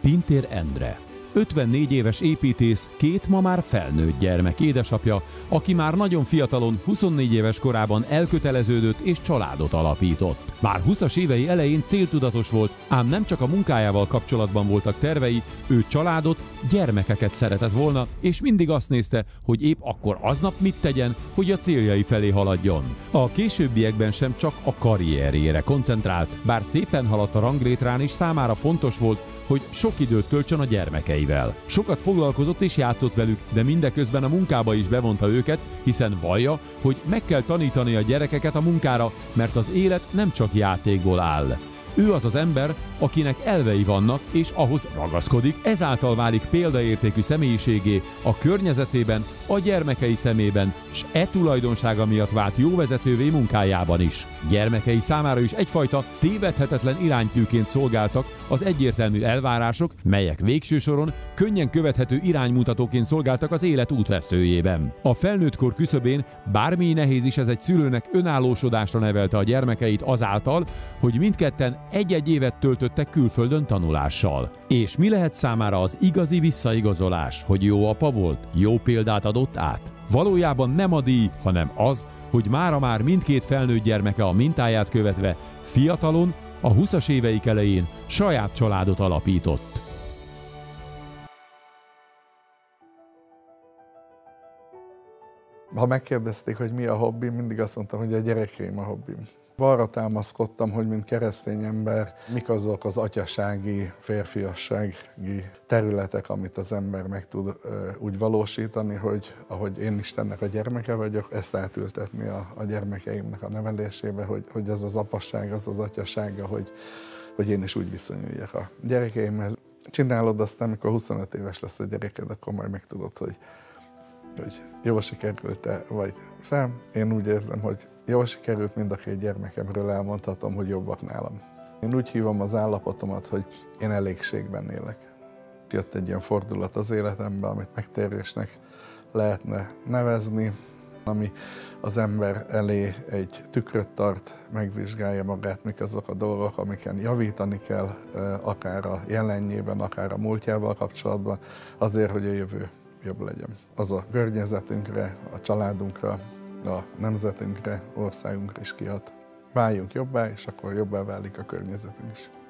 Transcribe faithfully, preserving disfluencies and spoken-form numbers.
Pintér Endre. ötvennégy éves építész, két ma már felnőtt gyermek édesapja, aki már nagyon fiatalon, huszonnégy éves korában elköteleződött és családot alapított. Már húszas évei elején céltudatos volt, ám nem csak a munkájával kapcsolatban voltak tervei, ő családot, gyermekeket szeretett volna, és mindig azt nézte, hogy épp akkor aznap mit tegyen, hogy a céljai felé haladjon. A későbbiekben sem csak a karrierjére koncentrált, bár szépen haladt a ranglétrán, és számára fontos volt, hogy sok időt töltsön a gyermekeivel. Sokat foglalkozott és játszott velük, de mindeközben a munkába is bevonta őket, hiszen vallja, hogy meg kell tanítani a gyerekeket a munkára, mert az élet nem csak játékból áll. Ő az az ember, akinek elvei vannak, és ahhoz ragaszkodik, ezáltal válik példaértékű személyiségé a környezetében, a gyermekei szemében, s e tulajdonsága miatt vált jó vezetővé munkájában is. Gyermekei számára is egyfajta tévedhetetlen iránytűként szolgáltak az egyértelmű elvárások, melyek végső soron könnyen követhető iránymutatóként szolgáltak az élet útvesztőjében. A felnőttkor küszöbén bármi nehéz is ez egy szülőnek, önállósodásra nevelte a gyermekeit azáltal, hogy mindketten egy-egy évet töltöttek külföldön tanulással. És mi lehet számára az igazi visszaigazolás, hogy jó apa volt, jó példát adott át? Valójában nem a díj, hanem az, hogy mára már mindkét felnőtt gyermeke a mintáját követve fiatalon, a húszas éveik elején saját családot alapított. Ha megkérdezték, hogy mi a hobbim, mindig azt mondtam, hogy a gyerekeim a hobbim. Arra támaszkodtam, hogy mint keresztény ember, mik azok az atyasági, férfiassági területek, amit az ember meg tud ö, úgy valósítani, hogy ahogy én Istennek a gyermeke vagyok, ezt átültetni a, a gyermekeimnek a nevelésébe, hogy, hogy az az apasság, az az atyasága, hogy, hogy én is úgy viszonyuljak a gyerekeimhez. Csinálod azt, amikor huszonöt éves lesz a gyereked, akkor majd megtudod, hogy hogy jól sikerült-e, vagy sem. Én úgy érzem, hogy jól sikerült, mind a két gyermekemről elmondhatom, hogy jobbak nálam. Én úgy hívom az állapotomat, hogy én elégségben élek. Jött egy ilyen fordulat az életemben, amit megtérésnek lehetne nevezni, ami az ember elé egy tükröt tart, megvizsgálja magát, mik azok a dolgok, amiken javítani kell, akár a jelenjében, akár a múltjával kapcsolatban, azért, hogy a jövő jobb legyen. Az a környezetünkre, a családunkra, a nemzetünkre, országunkra is kihat. Váljunk jobbá, és akkor jobbá válik a környezetünk is.